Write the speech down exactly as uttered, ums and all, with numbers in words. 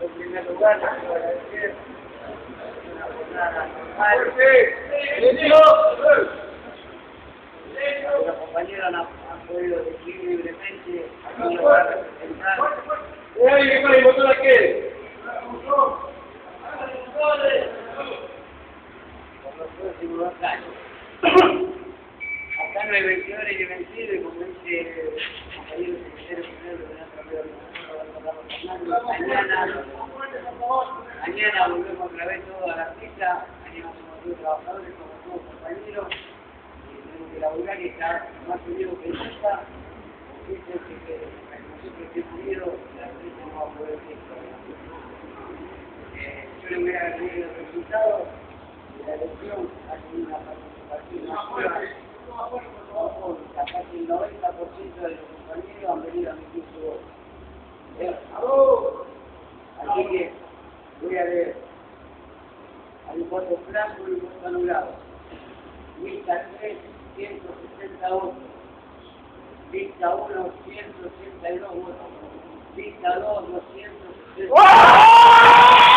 En primer lugar, les quiero agradecer una jornada normal. Los compañeros han, han podido decidir libremente a quién lo va a representar. ¿Qué con el botón aquí? Por los próximos dos años. Acá no hay vencedores ni vencidos, y como dice el compañero secretario primero de la mañana, mañana volvemos otra vez todos a la fiesta, mañana somos todos trabajadores, somos todos compañeros, y tenemos que laburar y estar más unidos que nunca, porque es el que quiere, para que nosotros estemos unidos, la fiesta no va a poder ser. Eh, yo le voy a agregar el resultado de la elección, ha tenido una participación masiva. Casi el noventa por ciento de los compañeros han venido a mi curso. Así que voy a leer. Hay un voto blanco y un voto anulado. Lista tres, ciento sesenta votos. Lista uno, ciento ochenta y dos votos. Lista dos, doscientos sesenta.